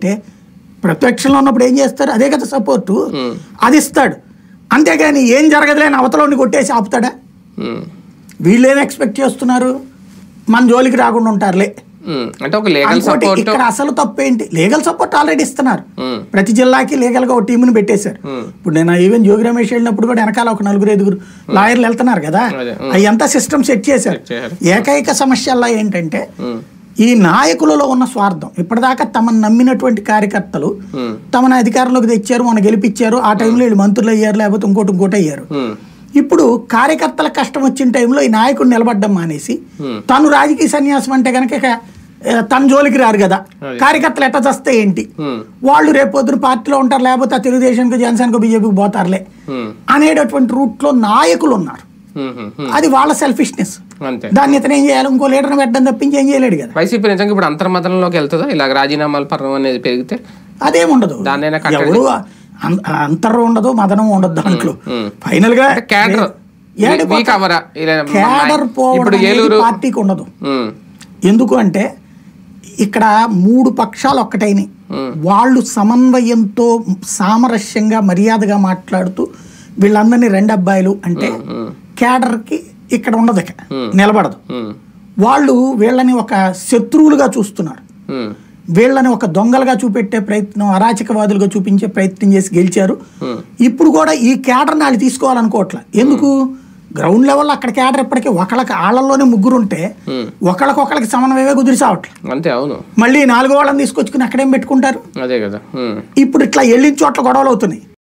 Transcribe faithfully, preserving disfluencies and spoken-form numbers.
అంటే ప్రతిపక్షంలో ఉన్నప్పుడు ఏం చేస్తారు, అదే కదా సపోర్టు, అది ఇస్తాడు. అంతేగాని ఏం జరగదులేని అవతలని కొట్టేసి ఆపుతాడా? వీళ్ళు ఏం ఎక్స్పెక్ట్ చేస్తున్నారు, మన జోలికి రాకుండా ఉంటారులే అంటే ఒక లీగల్ సపోర్ట్. ఇక్కడ అసలు తప్పేంటి, లీగల్ సపోర్ట్ ఆల్రెడీ ఇస్తున్నారు. ప్రతి జిల్లాకి లీగల్ గా ఒక టీంని పెట్టేశారు. ఇప్పుడు నేను ఈవెన్ జోగి రమేష్ వెళ్ళినప్పుడు కూడా వెనకాల ఒక నలుగురు ఐదుగురు లాయర్లు వెళ్తున్నారు కదా, అవి అంతా సిస్టమ్ సెట్ చేశారు. ఏకైక సమస్యల్లో ఏంటంటే ఈ నాయకులలో ఉన్న స్వార్థం. ఇప్పటిదాకా తమను నమ్మినటువంటి కార్యకర్తలు తమను అధికారంలోకి తెచ్చారు, మన గెలిపించారు, ఆ టైంలో వీళ్ళు మంత్రులు అయ్యారు, లేకపోతే ఇంకోటి ఇంకోటి అయ్యారు. ఇప్పుడు కార్యకర్తల కష్టం వచ్చిన టైంలో ఈ నాయకుడు నిలబడ్డం మానేసి తను రాజకీయ సన్యాసం అంటే కనుక తన జోలికి రారు కదా, కార్యకర్తలు ఎట్లా చస్తే ఏంటి, వాళ్ళు రేపు పొద్దున పార్టీలో ఉంటారు, లేకపోతే తెలుగుదేశానికి జనసేనకు బీజేపీకి పోతారులే అనేటటువంటి రూట్ లో నాయకులు ఉన్నారు. అది వాళ్ళ సెల్ఫిష్నెస్. దాన్ని ఇతను ఏం చేయాలి, ఇంకో లీడర్ని పెట్టడం తప్పించి ఏం చేయలేడు కదా. వైసీపీ నిజంగా ఇప్పుడు అంతర్మతంలోకి వెళ్తుందా ఇలాగ రాజీనామాల పర్వం అనేది పెరిగితే? అదేముండదు, ఎవరు అంతరం ఉండదు, మదనం ఉండదు దాంట్లో. ఫైనల్ గా క్యాడర్ పార్టీకి ఉండదు. ఎందుకు అంటే ఇక్కడ మూడు పక్షాలు ఒక్కటైనాయి, వాళ్ళు సమన్వయంతో సామరస్యంగా మర్యాదగా మాట్లాడుతూ వీళ్ళందరినీ రెండు అబ్బాయిలు అంటే క్యాడర్ కి ఇక్కడ ఉండదు, నిలబడదు. వాళ్ళు వీళ్ళని ఒక శత్రువులుగా చూస్తున్నారు, వీళ్ళని ఒక దొంగలుగా చూపెట్టే ప్రయత్నం, అరాచకవాదులుగా చూపించే ప్రయత్నం చేసి గెలిచారు. ఇప్పుడు కూడా ఈ క్యాడర్ని వాళ్ళు తీసుకోవాలనుకోవట్లే. ఎందుకు, గ్రౌండ్ లెవెల్లో అక్కడ క్యాడర్ ఇప్పటికీ ఒకళ్ళకి ఆళ్లలోనే ముగ్గురు ఉంటే ఒకళ్ళకొకళ్ళకి సమన్వయమే కుదిరి సావట్లేదు. అంతే, అవును. మళ్ళీ నాలుగో వాళ్ళని తీసుకొచ్చుకుని అక్కడేం పెట్టుకుంటారు? అదే కదా. ఇప్పుడు ఇట్లా వెళ్ళిన చోట్ల గొడవలు అవుతున్నాయి.